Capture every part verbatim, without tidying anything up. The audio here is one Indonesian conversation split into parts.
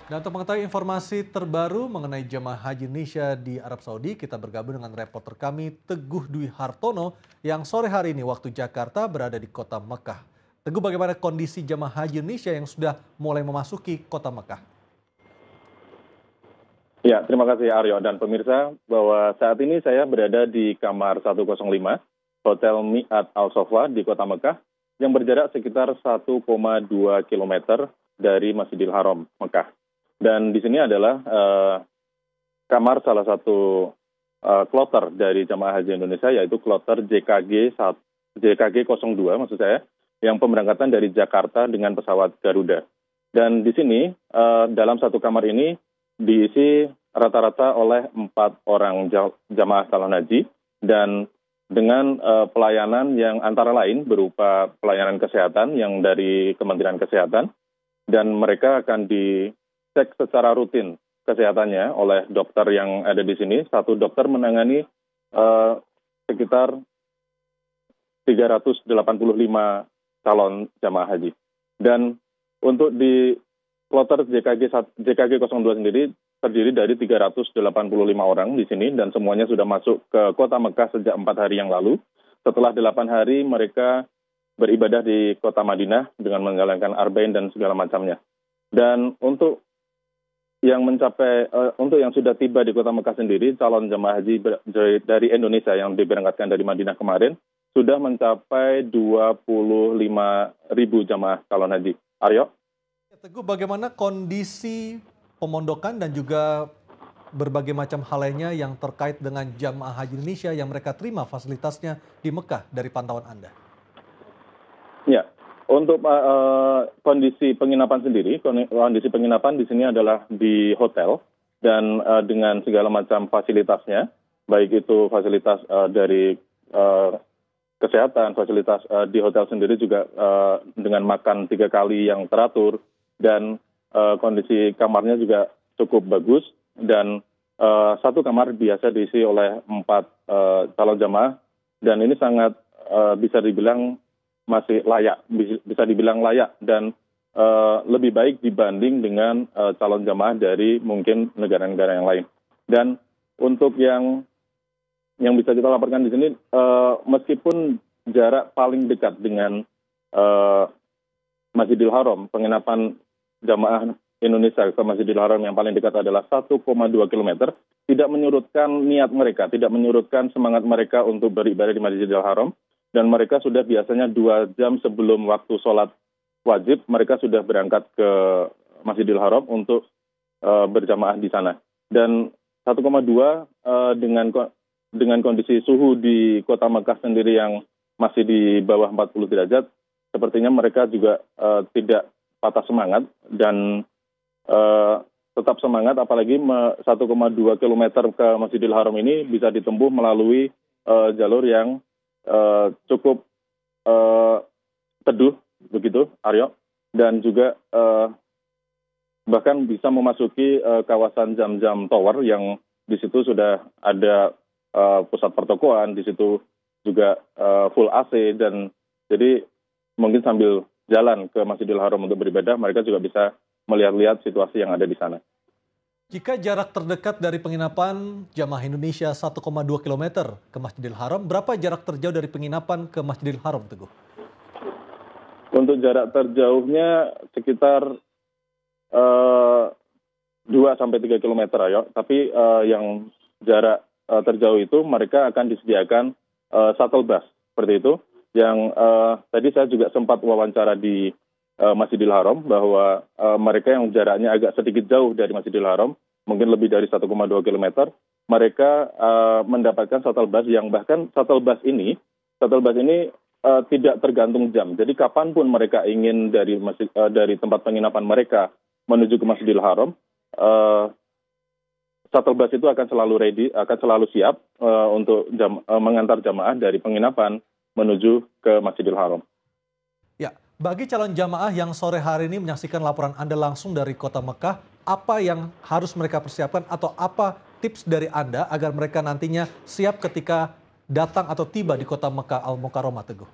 Dan untuk mengetahui informasi terbaru mengenai jemaah haji Indonesia di Arab Saudi, kita bergabung dengan reporter kami Teguh Dwi Hartono yang sore hari ini waktu Jakarta berada di kota Mekah. Teguh, bagaimana kondisi jemaah haji Indonesia yang sudah mulai memasuki kota Mekah? Ya, terima kasih Aryo dan pemirsa bahwa saat ini saya berada di kamar seratus lima Hotel Mi'at Al Sofa di kota Mekah yang berjarak sekitar satu koma dua kilometer dari Masjidil Haram Mekah. Dan di sini adalah uh, kamar salah satu uh, kloter dari jemaah haji Indonesia, yaitu kloter J K G nol dua maksud saya, yang pemberangkatan dari Jakarta dengan pesawat Garuda. Dan di sini uh, dalam satu kamar ini diisi rata-rata oleh empat orang jamaah calon haji dan dengan uh, pelayanan yang antara lain berupa pelayanan kesehatan yang dari Kementerian Kesehatan, dan mereka akan di cek secara rutin kesehatannya oleh dokter yang ada di sini. Satu dokter menangani uh, sekitar tiga ratus delapan puluh lima calon jamaah haji. Dan untuk di kloter J K G nol dua sendiri terdiri dari tiga ratus delapan puluh lima orang di sini, dan semuanya sudah masuk ke kota Mekah sejak empat hari yang lalu. Setelah delapan hari mereka beribadah di kota Madinah dengan menjalankan arba'in dan segala macamnya. Dan untuk yang mencapai uh, untuk yang sudah tiba di kota Mekah sendiri, calon jemaah haji dari Indonesia yang diberangkatkan dari Madinah kemarin sudah mencapai dua puluh lima ribu jemaah calon haji. Aryo? Teguh, bagaimana kondisi pemondokan dan juga berbagai macam hal lainnya yang terkait dengan jamaah haji Indonesia yang mereka terima fasilitasnya di Mekah dari pantauan Anda? Ya. Untuk uh, kondisi penginapan sendiri, kondisi penginapan di sini adalah di hotel dan uh, dengan segala macam fasilitasnya, baik itu fasilitas uh, dari uh, kesehatan, fasilitas uh, di hotel sendiri juga uh, dengan makan tiga kali yang teratur, dan uh, kondisi kamarnya juga cukup bagus, dan uh, satu kamar biasa diisi oleh empat uh, calon jamaah, dan ini sangat uh, bisa dibilang masih layak, bisa dibilang layak dan uh, lebih baik dibanding dengan uh, calon jamaah dari mungkin negara-negara yang lain. Dan untuk yang yang bisa kita laporkan di sini, uh, meskipun jarak paling dekat dengan uh, Masjidil Haram, penginapan jamaah Indonesia ke Masjidil Haram yang paling dekat adalah satu koma dua kilometer, tidak menyurutkan niat mereka, tidak menyurutkan semangat mereka untuk beribadah di Masjidil Haram. Dan mereka sudah biasanya dua jam sebelum waktu sholat wajib, mereka sudah berangkat ke Masjidil Haram untuk uh, berjamaah di sana. Dan satu koma dua uh, dengan dengan kondisi suhu di kota Mekah sendiri yang masih di bawah empat puluh derajat, sepertinya mereka juga uh, tidak patah semangat dan uh, tetap semangat, apalagi satu koma dua kilometer ke Masjidil Haram ini bisa ditempuh melalui uh, jalur yang Uh, cukup uh, teduh begitu, Aryo, dan juga uh, bahkan bisa memasuki uh, kawasan Jam-Jam Tower yang di situ sudah ada uh, pusat pertokoan, di situ juga uh, full A C, dan jadi mungkin sambil jalan ke Masjidil Haram untuk beribadah, mereka juga bisa melihat-lihat situasi yang ada di sana. Jika jarak terdekat dari penginapan jamaah Indonesia satu koma dua kilometer ke Masjidil Haram, berapa jarak terjauh dari penginapan ke Masjidil Haram, Teguh? Untuk jarak terjauhnya sekitar uh, dua sampai tiga kilometer, ya. Tapi uh, yang jarak uh, terjauh itu mereka akan disediakan uh, shuttle bus, seperti itu. Yang uh, tadi saya juga sempat wawancara di Uh, Masjidil Haram bahwa uh, mereka yang jaraknya agak sedikit jauh dari Masjidil Haram, mungkin lebih dari satu koma dua kilometer, mereka uh, mendapatkan shuttle bus yang bahkan shuttle bus ini, shuttle bus ini uh, tidak tergantung jam. Jadi kapanpun mereka ingin dari masjid, uh, dari tempat penginapan mereka menuju ke Masjidil Haram, uh, shuttle bus itu akan selalu ready, akan selalu siap uh, untuk jam, uh, mengantar jamaah dari penginapan menuju ke Masjidil Haram. Ya, bagi calon jamaah yang sore hari ini menyaksikan laporan Anda langsung dari kota Mekah, apa yang harus mereka persiapkan atau apa tips dari Anda agar mereka nantinya siap ketika datang atau tiba di kota Mekah Al-Mukarramah, Teguh?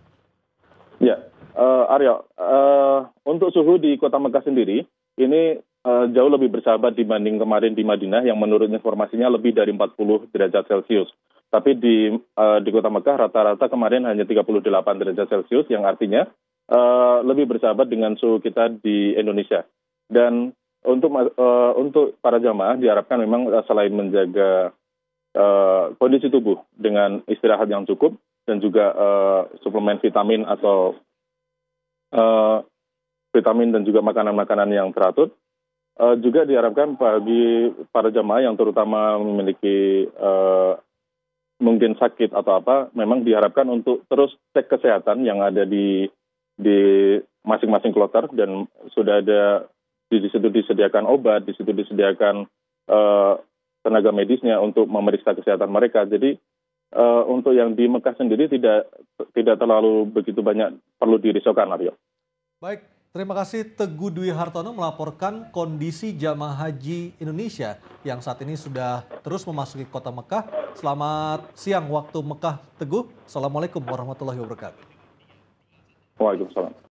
Ya, uh, Aryo, uh, untuk suhu di kota Mekah sendiri, ini eh, jauh lebih bersahabat dibanding kemarin di Madinah yang menurut informasinya lebih dari empat puluh derajat Celcius. Tapi di eh, di Kota Mekah rata-rata kemarin hanya tiga puluh delapan derajat Celcius, yang artinya eh, lebih bersahabat dengan suhu kita di Indonesia. Dan untuk eh, untuk para jamaah diharapkan memang eh, selain menjaga eh, kondisi tubuh dengan istirahat yang cukup dan juga eh, suplemen vitamin atau eh, vitamin dan juga makanan-makanan yang teratur. Eh, juga diharapkan bagi para jamaah yang terutama memiliki eh, mungkin sakit atau apa, memang diharapkan untuk terus cek kesehatan yang ada di di masing-masing kloter, dan sudah ada di, di situ disediakan obat, di situ disediakan eh, tenaga medisnya untuk memeriksa kesehatan mereka. Jadi eh, untuk yang di Mekah sendiri tidak tidak terlalu begitu banyak perlu dirisaukan, Aryo. Baik, terima kasih Teguh Dwi Hartono melaporkan kondisi jamaah haji Indonesia yang saat ini sudah terus memasuki kota Mekah. Selamat siang waktu Mekah, Teguh. Assalamualaikum warahmatullahi wabarakatuh. Waalaikumsalam.